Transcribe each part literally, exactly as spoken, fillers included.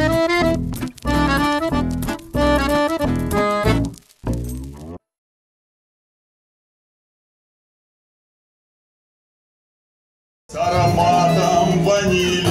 С ароматом ванили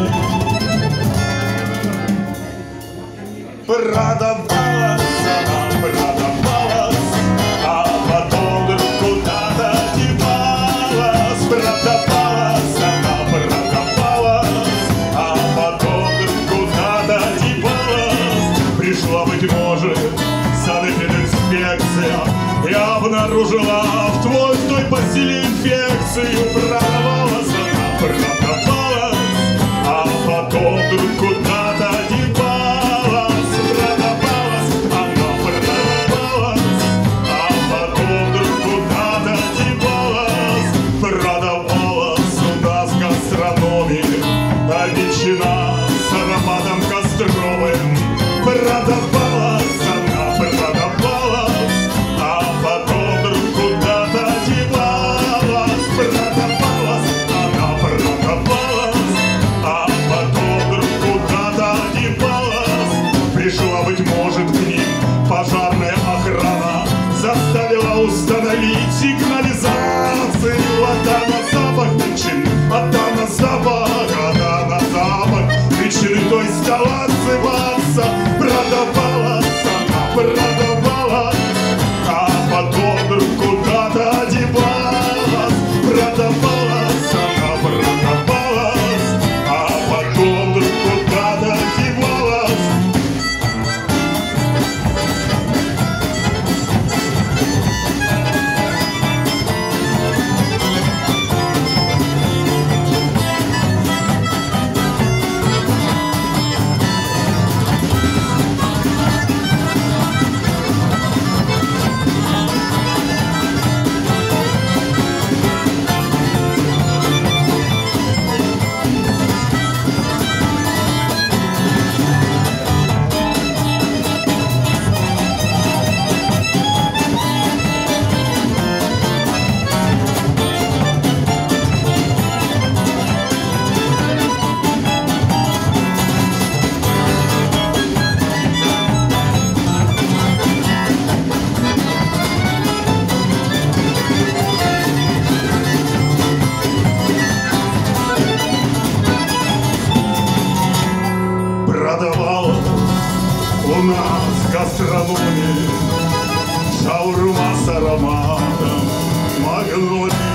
продавалась она, продавалась, а потом вдруг куда-то девалась. Продавалась она, продавалась, а потом вдруг куда-то девалась. Пришла, быть может, санэпидинспекция и обнаружила в твой в той постели инфекцию. Продавалась она, продавалась, а потом вдруг куда-то девалась. Продавалась она, продавалась, а потом вдруг куда-то девалась. Продавалась у нас в гастрономии ветчина с ароматом костровым. Продавалась она, продавалась, а потом вдруг куда-то девалась. Продавалась она, продавалась, а потом вдруг куда-то девалась. Пришла, быть может, к ним пожарная охрана, заставила установить сигнализацию. А та на запах ветчины, а та на запах, а та на запах ветчины, то есть стала отзываться. Продавалась она, продавалась, а потом вдруг куда-то девалась. Продавалась она, продавалась, а потом вдруг куда-то девалась. Продавала у нас в гастрономии шаурма с ароматом магнолии.